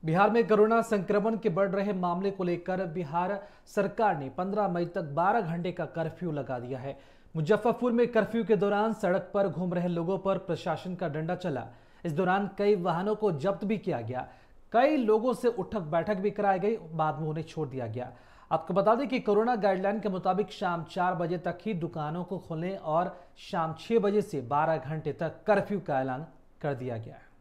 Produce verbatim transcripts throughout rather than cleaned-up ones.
बिहार में कोरोना संक्रमण के बढ़ रहे मामले को लेकर बिहार सरकार ने पंद्रह मई तक बारह घंटे का कर्फ्यू लगा दिया है। मुजफ्फरपुर में कर्फ्यू के दौरान सड़क पर घूम रहे लोगों पर प्रशासन का डंडा चला। इस दौरान कई वाहनों को जब्त भी किया गया। कई लोगों से उठक बैठक भी कराई गई, बाद में उन्हें छोड़ दिया गया। आपको बता दें कि कोरोना गाइडलाइन के मुताबिक शाम चार बजे तक ही दुकानों को खोलने और शाम छह बजे से बारह घंटे तक कर्फ्यू का ऐलान कर दिया गया है।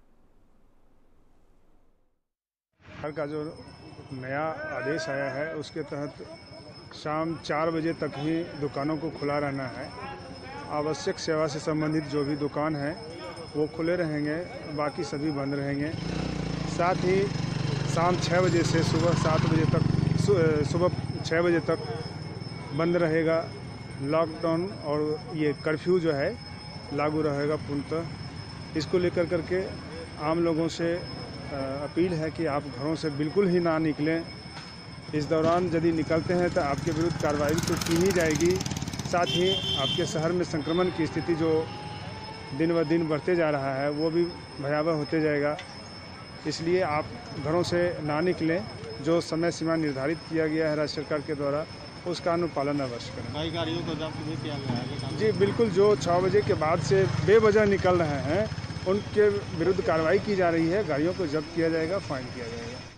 सरकार का जो नया आदेश आया है उसके तहत शाम चार बजे तक ही दुकानों को खुला रहना है। आवश्यक सेवा से संबंधित जो भी दुकान है वो खुले रहेंगे, बाकी सभी बंद रहेंगे। साथ ही शाम छः बजे से सुबह सात बजे तक सुबह छः बजे तक बंद रहेगा। लॉकडाउन और ये कर्फ्यू जो है लागू रहेगा पूर्णतः। इसको लेकर करके आम लोगों से अपील है कि आप घरों से बिल्कुल ही ना निकलें। इस दौरान यदि निकलते हैं तो आपके विरुद्ध कार्रवाई तो की ही जाएगी। साथ ही आपके शहर में संक्रमण की स्थिति जो दिन ब दिन बढ़ते जा रहा है वो भी भयावह होते जाएगा। इसलिए आप घरों से ना निकलें। जो समय सीमा निर्धारित किया गया है राज्य सरकार के द्वारा उसका अनुपालन अवश्य करें। कई गाड़ियों को जब्त भी किया गया है जी बिल्कुल। जो छः बजे के बाद से बेवजह निकल रहे हैं उनके विरुद्ध कार्रवाई की जा रही है। गाड़ियों को जब्त किया जाएगा, फाइन किया जाएगा।